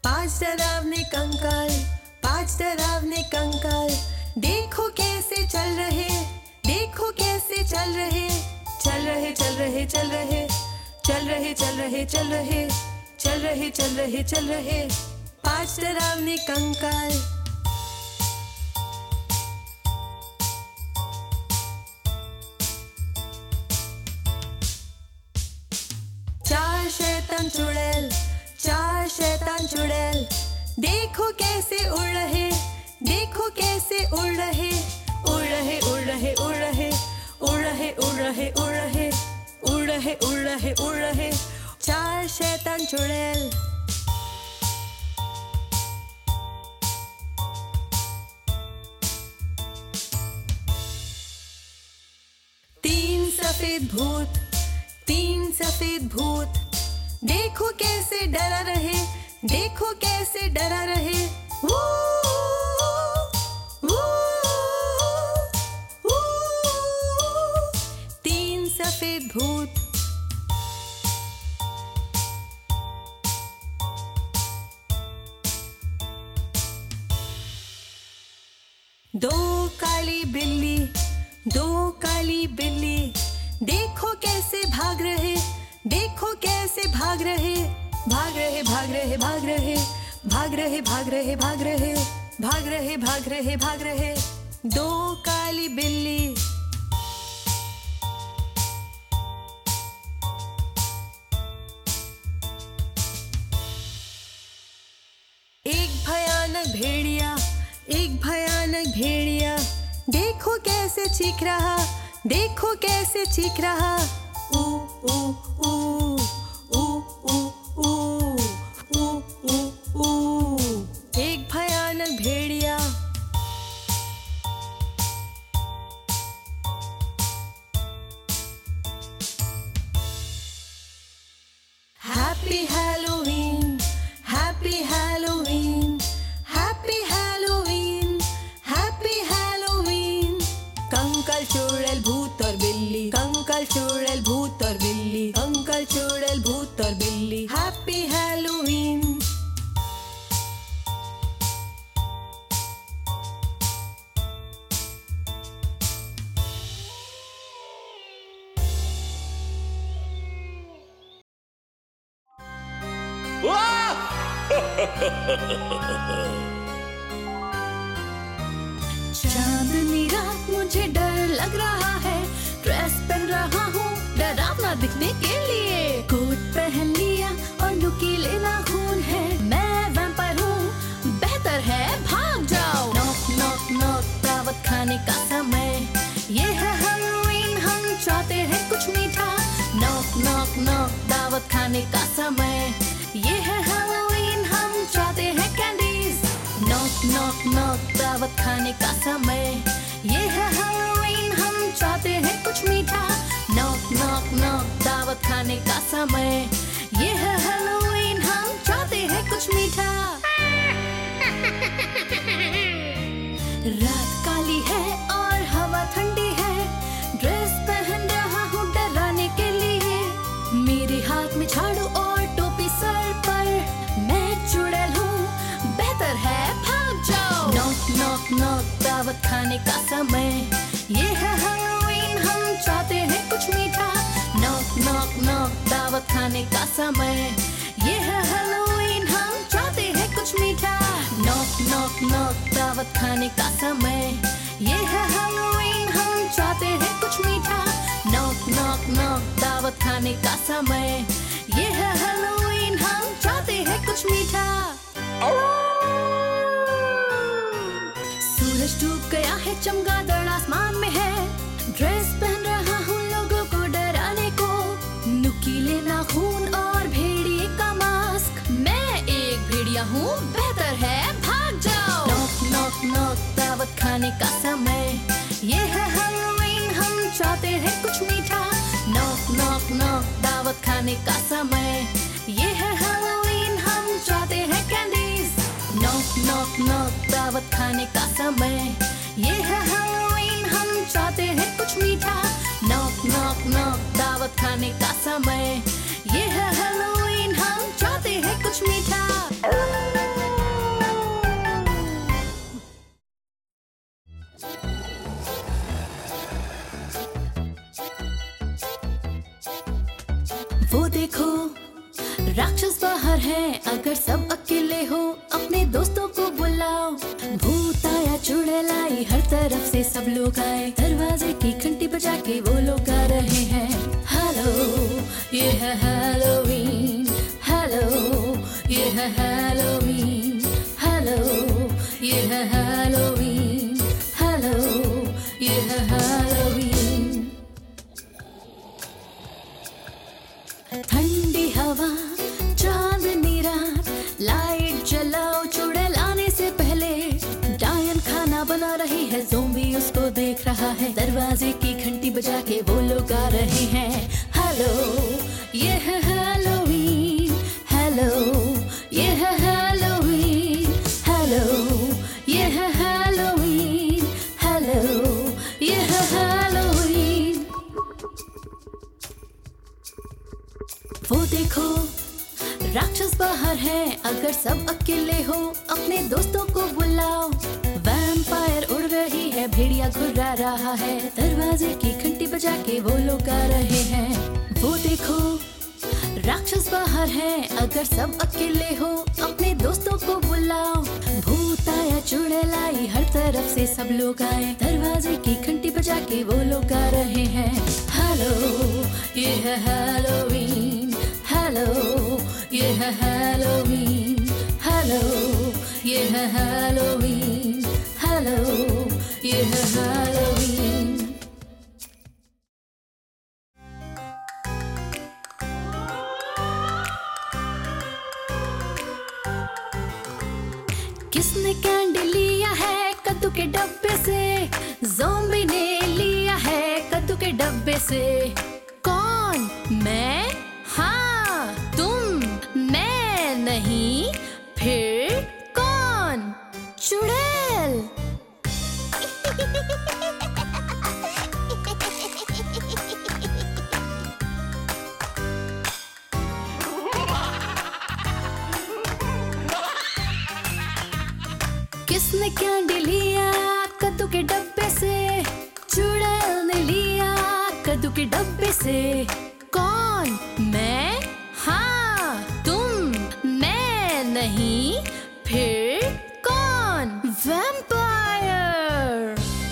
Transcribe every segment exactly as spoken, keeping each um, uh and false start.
पांच डरावने कंकाल, पांच डरावने कंकाल, देखो कैसे चल रहे, देखो कैसे चल रहे, चल रहे चल रहे चल रहे चल रहे चल रहे चल रहे चल रहे चल रहे चल रहे पांच डरावने कंकाल। चार शैतान चुड़ैल, चार शैतान चुड़ैल, देखो कैसे उड़ रहे, देखो कैसे उड़ रहे, उड़ रहे उड़ रहे उड़ रहे उड़ रहे उड़ रहे उड़ रहे उड़ रहे उड़ रहे उड़ रहे चार शैतान चुड़ैल। तीन सफेद भूत, तीन सफेद भूत, देखो कैसे डरा रहे, देखो कैसे डरा रहे, वो वो वो तीन सफेद भूत। दो काली बिल्ली, दो काली बिल्ली, देखो कैसे भाग रहे, देखो कैसे भाग रहे, भाग रहे भाग रहे भाग रहे भाग रहे भाग रहे भाग रहे भाग रहे भाग रहे भाग रहे दो काली बिल्ली। एक भयानक भेड़िया, एक भयानक भेड़िया, देखो कैसे चीख रहा, देखो कैसे चीख रहा, ऊ ऊ ऊ ऊ ऊ ऊ ऊ ऊ ऊ। एक भयानक भेड़िया। Happy Halloween, happy Halloween, happy Halloween, happy Halloween. कंकाल चुड़ैल भूत और बिल्ली, कंकाल चुड़ैल भूत और बिल्ली, कंकाल चुड़ैल भूत और बिल्ली, हैप्पी हैलोवीन। चांदनी रात मुझे डर लग रहा है, ड्रेस पहन रहा हूँ डरावना दिखने के लिए, कोट पहन लिया और नुकीले नाखून है, मैं वैम्पायर हूँ, बेहतर है भाग जाओ। नॉक नॉक नॉक, दावत खाने का समय, ये है हैलोवीन, हम चाहते हैं कुछ मीठा। नॉक नॉक नॉक, दावत खाने का समय, ये है हैलोवीन, हम चाहते हैं कैंडीज। नॉक नॉक नॉक, दावत खाने का समय, ये है हैलोवीन, हम चाहते हैं कुछ मीठा। नॉक नॉक नॉक, दावत खाने का समय, ये है हैलोवीन, हम चाहते हैं कुछ मीठा। रात काली है और हवा ठंडी है, ड्रेस पहन रहा हूँ डराने के लिए, मेरे हाथ में झाड़ू और टोपी सर पर, मैं चुड़ैल हूँ, बेहतर है भाग जाओ। नॉक नॉक नॉक, दावत खाने का समय, ये है हैलोवीन, हम चाहते हैं कुछ मीठा। नॉक नॉक नॉक, दावत खाने का समय, ये है हैलोवीन, हम चाहते हैं कुछ मीठा। नॉक नॉक नॉक, दावत खाने का समय, ये है हैलोवीन, हम चाहते हैं कुछ मीठा। नॉक नॉक नॉक, दावत खाने का समय, ये है हैलोवीन, हम चाहते हैं कुछ मीठा। सूरज डूब गया है, चमगादड़ आसमान में है, ड्रेस पहन रहा हूँ लोगों को डराने को, नुकीले नाखून और भेड़िए का मास्क, मैं एक भेड़िया हूँ, बेहतर है भाग जाओ। नॉक नॉक नॉक, दावत खाने का समय, ये है हैलोवीन, हम चाहते हैं कुछ मीठा। नॉक नॉक नॉक, दावत खाने का समय, ये है हैलोवीन, हम चाहते हैं कैंडीज। नॉक नॉक नॉक, दावत खाने का समय, ये है हैलोवीन, हम चाहते हैं कुछ मीठा। नॉक नॉक नॉक, दावत खाने का समय, ये है हैलोवीन, हम चाहते हैं कुछ मीठा। वो देखो राक्षस बाहर है, अगर सब अकेले हो अपने दोस्तों को बुलाओ। भूत आया चुड़ैल आई, हर तरफ से सब लोग आए, दरवाजे की घंटी बजा के वो लोग गा रहे हैं। हेलो ये है हैलोवीन, हेलो ये है हैलोवीन, हेलो ये है हैलोवीन, हेलो ये है हैलोवीन। ठंडी हवा चांदनी रात, लाइट जलाओ चुड़ैल आने से पहले। डायन खाना बना रही है, ज़ोंबी उसको देख रहा है, दरवाजे की घंटी बजा के वो लोग आ रहे हैं। हेलो ये है हैलोवीन, हेलो ये है हैलोवीन, हेलो ये है हैलोवीन, हेलो ये है हैलोवीन। वो देखो राक्षस बाहर है, अगर सब अकेले हो अपने दोस्तों को बुलाओ। वैम्पायर उड़ रही है, भेड़िया घुर्रा रहा है, दरवाजे की घंटी बजा के वो लोग आ रहे हैं। वो देखो राक्षस बाहर है, अगर सब अकेले हो अपने दोस्तों को बुलाओ। भूत आया चुड़ैल आई, हर तरफ से सब लोग आए, दरवाजे की घंटी बजा के वो लोग आ रहे हैं। हेलो ये है हैलोवीन, हेलो ये है हैलोवीन, हेलो ये है हैलोवीन, हेलो ये है हैलोवीन। किसने कैंडी लिया है कद्दू के डब्बे से? ज़ोंबी ने लिया है कद्दू के डब्बे से। कौन? मैं? हाँ तुम। मैं नहीं, फिर कौन? चुड़ैल। किसने कैंडी लिया कद्दू के डब्बे से? चुड़ैल ने लिया कद्दू के डब्बे से। कौन? मैं? हाँ तुम। मैं नहीं, फिर कौन? वैम्पायर।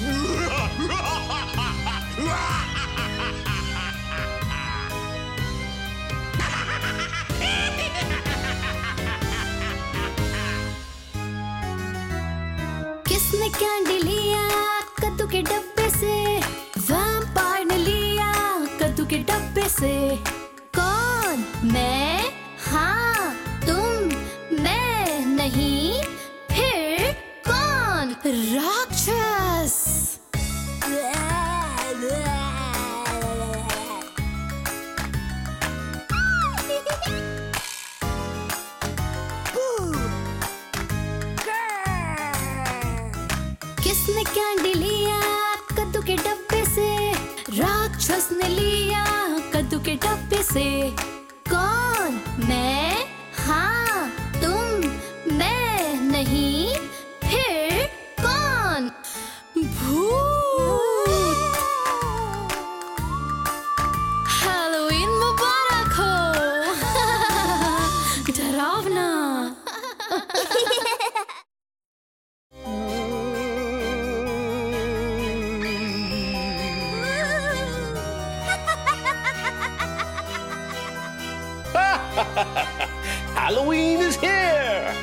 किसने कैंडी लिया कद्दू के डब्बे से? वैम्पायर ने लिया कद्दू के डब्बे से। कौन? मैं? हाँ तुम। मैं नहीं, फिर कौन? राक्षस। किसने कैंडी लिया कद्दू के डब्बे से? राक्षस ने लिया कद्दू के डब्बे से। कौन? मैं? हाँ तुम। मैं नहीं, फिर कौन? भूत। हैलोवीन मुबारक हो। डरावना। Halloween is here!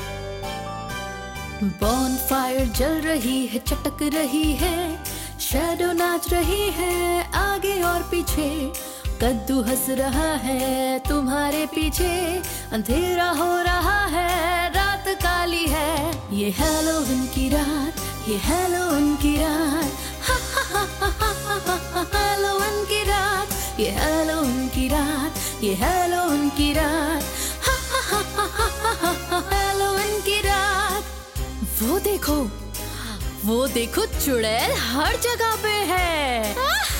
बॉनफायर जल रही है, चटक रही है, शैडो नाच रही है आगे और पीछे। कद्दू हंस रहा है तुम्हारे पीछे, अंधेरा हो रहा है, रात काली है। ये हैलोवीन की रात, ये हैलोवीन की रात, हा हा हा हा हा हा हा हैलोवीन की रात, ये हैलोवीन की रात, ये हैलोवीन की रात, हा हा हा हा हा हा हा हैलोवीन की रात। वो देखो, वो देखो चुड़ैल हर जगह पे है।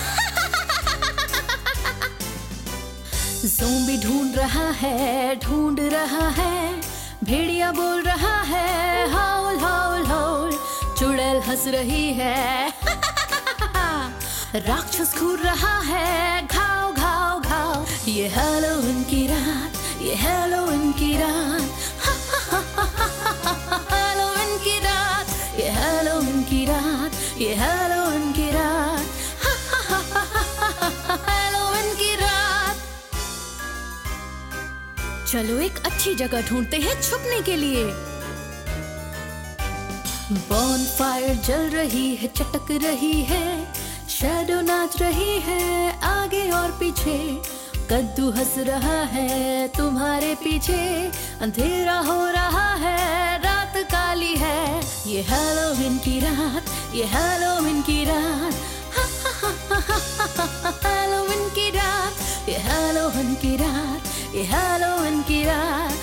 ज़ोंबी ढूंढ रहा है, ढूंढ रहा है, भेड़िया बोल रहा है हाउल हाउल हाउल। चुड़ैल हंस रही है। राक्षस घूर रहा है घाव घाव घाव। ये हैलोवीन की रात, ये हैलोवीन की रात, हैलोवीन की रात, ये हैलोवीन की रात, ये हैलोवीन की रात, हैलोवीन की रात। चलो एक अच्छी जगह ढूंढते हैं छुपने के लिए। बॉनफायर जल रही है, चटक रही है, शैडो नाच रही है आगे और पीछे, कद्दू हंस रहा है तुम्हारे पीछे, अंधेरा हो रहा है, रात काली है, ये हैलोवीन की रात, ये हैलोवीन की रात, हैलोवीन की रात, ये हैलोवीन की रात, ये हैलोवीन की रात,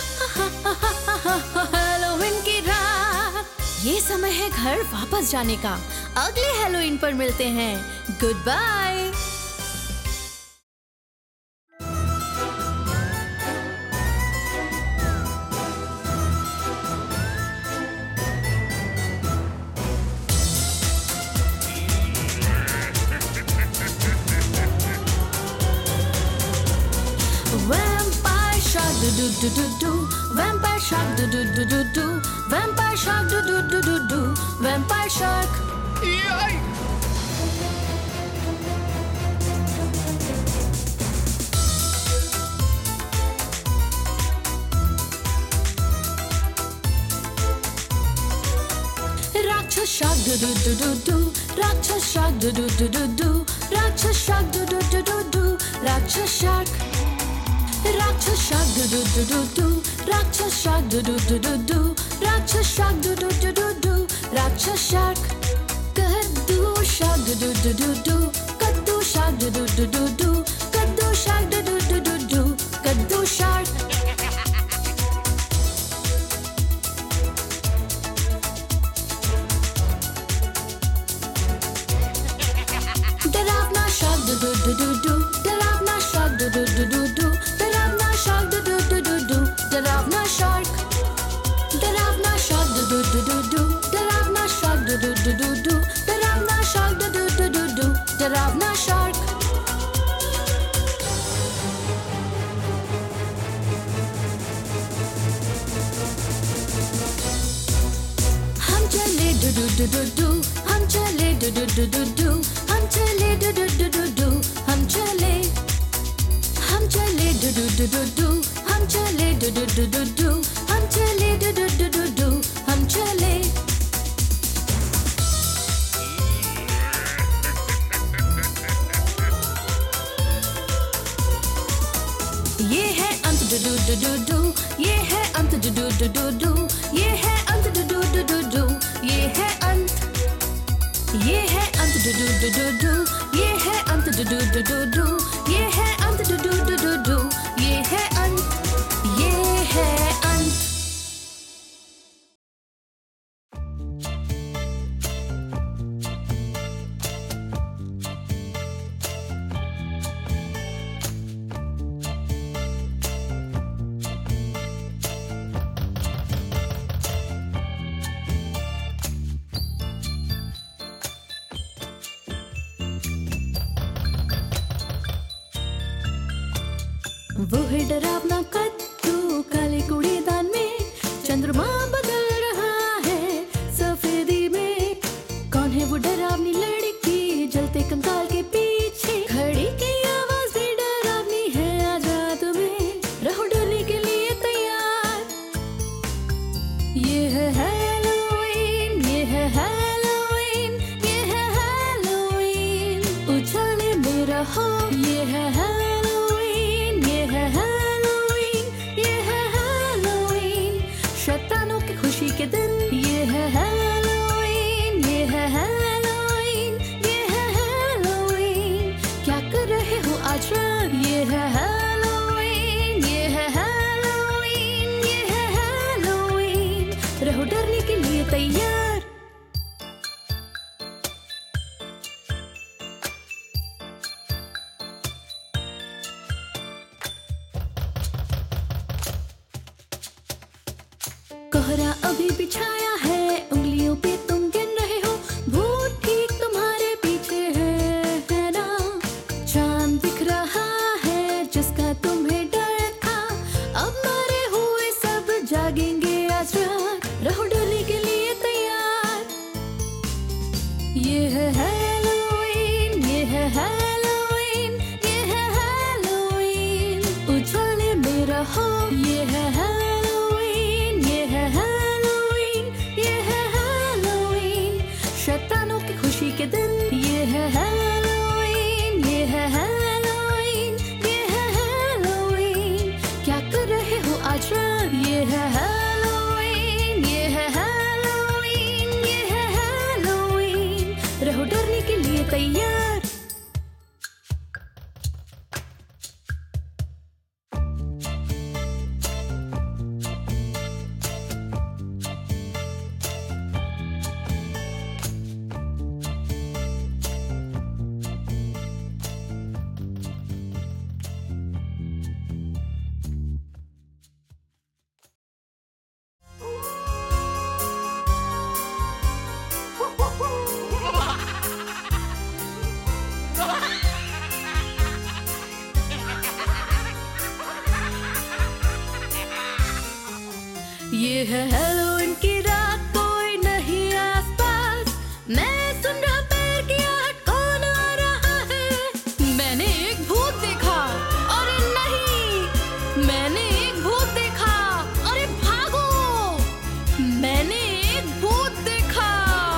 हैलोवीन की रात। ये समय है घर वापस जाने का। अगले हैलोवीन पर मिलते हैं। Good bye. Vampire shark do do do do do, vampire shark do do do do do, vampire shark do do do do do, vampire shark. Yikes! Rakshas shark do do do do do, Rakshas shark do do do do do, Rakshas shark do do do do do, Rakshas shark. Rakshas shark do do do do do, Rakshas shark do do do do do, Rakshas shark do do do do do, Rakshas shark. Kaddu shark do do do do do, Kaddu shark do do do do do, Kaddu shark do do do do do, Kaddu shark. Daravna shark do do do do do, Daravna shark do do do do do, Daravna shark do do do do do, Daravna shark. Daravna shark do do do do do, Daravna shark do do do do do, Daravna shark do do do do do, Daravna shark. हम चले doo doo doo doo doo, हम चले doo doo doo doo doo, हम चले doo doo doo doo doo, हम चले, हम चले doo doo doo doo doo, हम चले doo doo doo doo doo, हम चले doo doo doo doo doo, हम चले। ये है अंत doo doo doo doo doo, ये है अंत doo doo doo doo doo, ये है अंत doo doo doo doo doo, ये है अंत, ये है अंत doo doo doo doo doo, ये है अंत doo doo doo doo doo, ये है अंत doo doo doo doo doo, ये है अंत, ये है अंत। वो है डरावना कद्दू काले कूड़ेदान में, चंद्रमा बदल रहा है सफेदी में। कौन है वो डरावनी लड़की जलते कंकाल के पीछे, घड़ी की आवाज भी डरावनी है, आजा तुम्हें रहो डरने के लिए तैयार। ये है हैलोवीन, ये है हैलोवीन, ये है हैलोवीन, उछलने में रहो। ये है हैलोवीन, ये है हैलोवीन, ये है हैलोवीन, शैतानों की खुशी के दिन। ये है हैलोवीन, ये है हैलोवीन, ये है हैलोवीन, क्या कर रहे हो आज रात। ये है हैलोवीन, ये है हैलोवीन, ये है हैलोवीन, रहो डरने के लिए तैयार। कोहरा अभी बिछाया है, उंगलियों पे तुम गिन रहे हो, भूत ठीक तुम्हारे पीछे है, है ना। चांद दिख रहा है जिसका तुम्हें डर था, अब मरे हुए सब जागेंगे आज रात। रहो डरने के लिए तैयार। ये है हैलोवीन, ये है हैलोवीन, ये है हैलोवीन। उछलने में रहो। ये है हैलोवीन, ये है हैलोवीन, ये है हैलोवीन। शैतानों की खुशी के दिन। ये है हैलोवीन, ये है हैलोवीन, ये है हैलोवीन। क्या कर रहे हो आज रात? ये है हैलोवीन, ये है हैलोवीन, ये है हैलोवीन। रहो डरने के लिए तैयार। ये है हैलोवीन की रात, कोई नहीं आसपास। मैं सुन रहा पैर की आहट, कौन आ रहा है? मैंने एक भूत देखा। अरे नहीं, मैंने एक भूत देखा। अरे भागो, मैंने एक भूत देखा।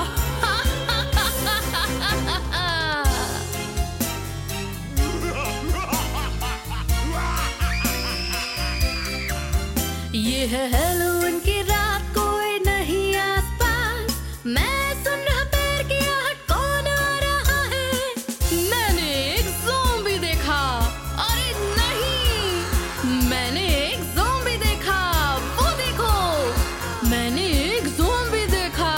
ये है हैलोवीन की रात, कोई नहीं आसपास। मैं सुन रहा पैर की आहट, कौन आ रहा है? मैंने एक ज़ॉम्बी देखा। अरे नहीं, मैंने एक ज़ॉम्बी देखा। वो देखो, मैंने एक ज़ॉम्बी देखा।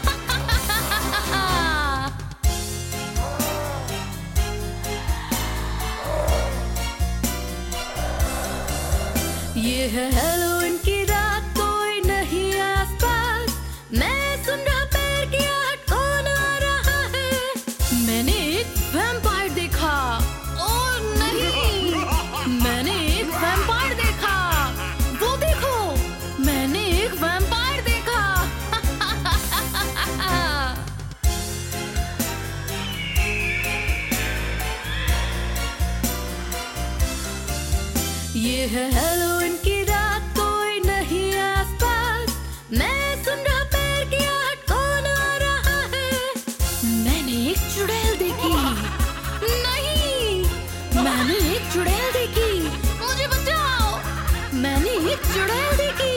ये है हैलोवीन की रात, कोई नहीं आसपास। मैं सुन रहा पैर की आहट, कौन आ रहा है? मैंने एक वैम्पायर देखा। ओ नहीं, मैंने एक वैम्पायर देखा। वो देखो, मैंने एक वैम्पायर देखा। ये है हैलोवीन की रात, कोई नहीं आसपास। मैं सुन रहा पैर की आहट, कौन आ रहा है? मैंने एक चुड़ैल देखी। नहीं, मैंने एक चुड़ैल देखी। मुझे बचाओ, मैंने एक चुड़ैल देखी।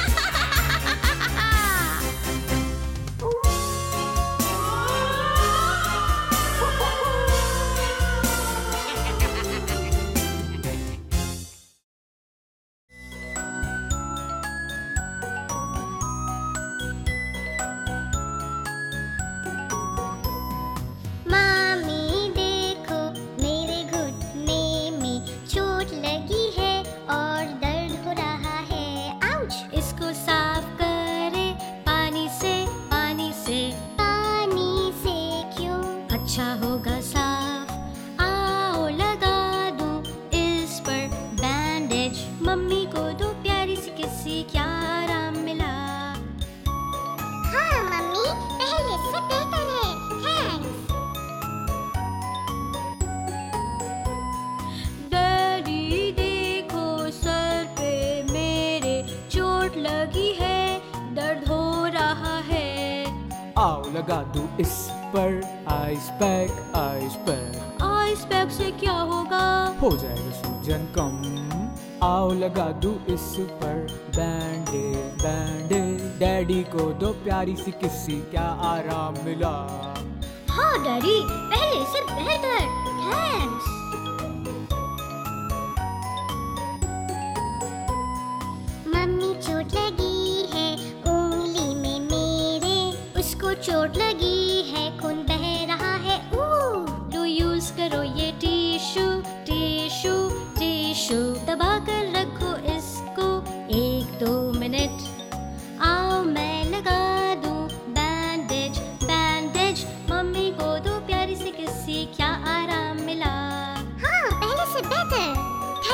मामी देखो, मेरे घुटने में चोट लगी है और दर्द हो रहा है। आउच! इसको साफ करे पानी से, पानी से। पानी से क्यों? अच्छा होगा साफ। आओ लगा दूं इस पर बैंडेज। मम्मी को दो प्यारी सी किस्सी, क्या आराम मिला। हाँ मम्मी, पहले से बेहतर है। थैंक्स। डैडी देखो, सर पे मेरे चोट लगी है, दर्द हो रहा है। आओ लगा दूं इस पर ice pack, ice pack. Ice pack से क्या होगा? हो जाएगा सूजन कम। आओ लगा दूं इस पर बैंडेज, बैंडेज। डैडी को दो प्यारी सी किस्सी, क्या आराम मिला। हाँ डैडी, पहले से बेहतर। थैंक्स। मम्मी चोट लगी है उंगली में मेरे, उसको चोट लगी है, खून बह रहा है। ऊ लो यूज करो ये टिश्यू, टिश्यू, टिश्यू। दबा कर रखो इसको एक दो मिनट। आओ मैं लगा दूं बैंडेज, बैंडेज। मम्मी को दो प्यारी सी किस्सी, क्या आराम मिला। हाँ, पहले से बेहतर।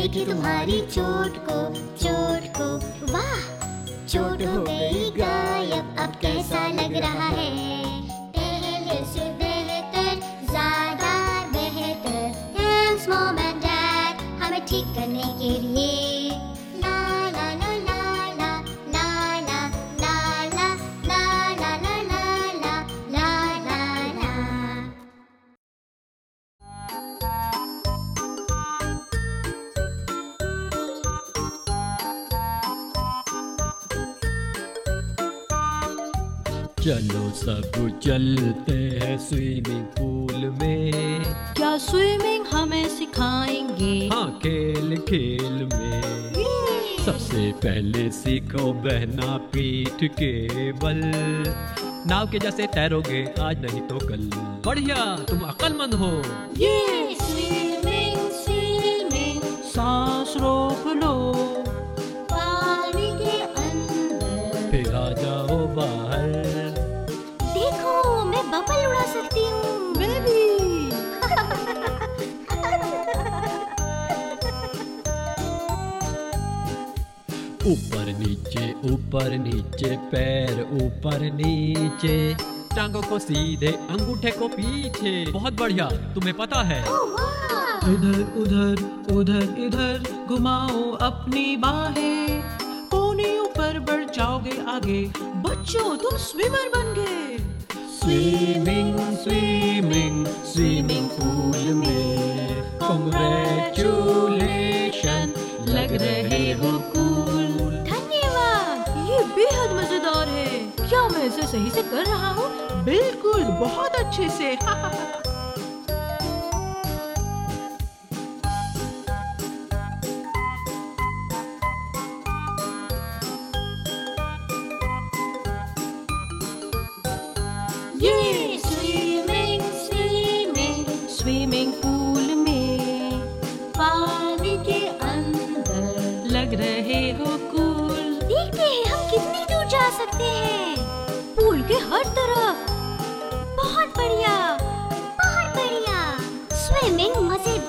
देखी तुम्हारी चोट को, चोट को। वाह, चोट हो गई गायब, अब कैसा लग रहा है? पहले से बेहतर, ज्यादा बेहतर। थैंक्स मॉम एंड डैड, हमें ठीक करने के लिए। ला ला ला ला ला ला ला ला ला ला ला ला ला ला ला ला। चलो सब चलते हैं स्विमिंग पूल में। क्या स्विमिंग हमें सिखाएंगे? हाँ, खेल खेल में। सबसे पहले सीखो बहना पीठ के बल। नाव के जैसे तैरोगे आज नहीं तो कल। बढ़िया, तुम अक्लमंद हो। ये स्विमिंग स्विमिंग, सांस रोक लो, पानी के अंदर। फिर आ जाओ बाहर। देखो, मैं बबल उड़ा सकती हूँ। मैं भी। ऊपर नीचे ऊपर नीचे, पैर ऊपर नीचे, टांगों को सीधे अंगूठे को पीछे। बहुत बढ़िया, तुम्हें पता है। इधर उधर उधर इधर घुमाओ अपनी बाहें, पोनी ऊपर बढ़ जाओगे आगे। बच्चों, तुम स्विमर बन गए। स्विमिंग स्विमिंग स्विमिंग पूल में कांग्रेचुलेशन, लग रहे हो कूल। धन्यवाद, ये बेहद मजेदार है। क्या मैं इसे सही से कर रहा हूँ? बिल्कुल, बहुत अच्छे से। ये स्विमिंग स्विमिंग स्विमिंग पूल में, पानी के अंदर लग रहे हो कूल। देखते हैं हम कितनी दूर जा सकते हैं। पूल के हर तरफ। बहुत बढ़िया, बहुत बढ़िया। स्विमिंग मजेदार